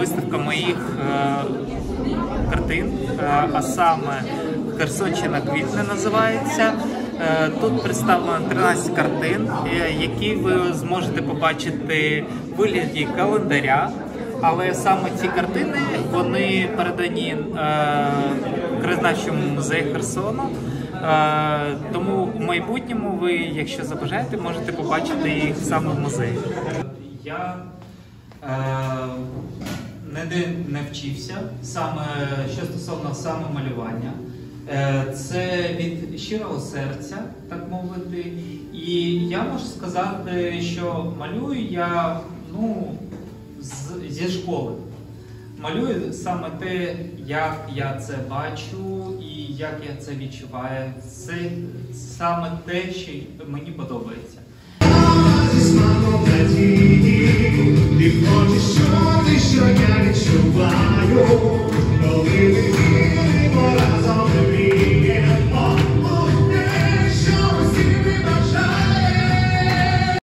виставка моїх картин, а саме «Херсонщина квітне» називається. Тут представлено 13 картин, які ви зможете побачити в вигляді календаря. Але саме ці картини, вони передані краєзнавчому музею Херсону. Тому в майбутньому ви, якщо забажаєте, можете побачити їх саме в музеї. Я не вчився, саме що стосовно самомалювання. Це від щирого серця, так мовити. І я можу сказати, що малюю я зі школи. Малюю саме те, як я це бачу і як я це відчуваю. Це саме те, що мені подобається. Ти хочеш, що